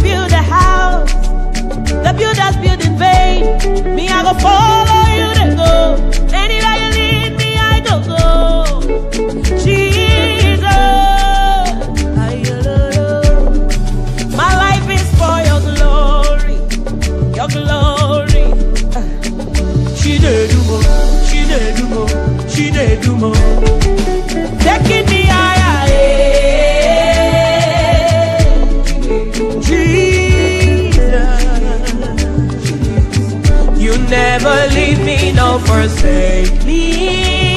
build a house, the builders build in vain. Me, I go follow you to go. Anywhere you lead me, I go go. Jesus, my life is for your glory, your glory. She did do more, she did do more, she did do more. Taking me higher, Jesus. You never leave me, no forsake me.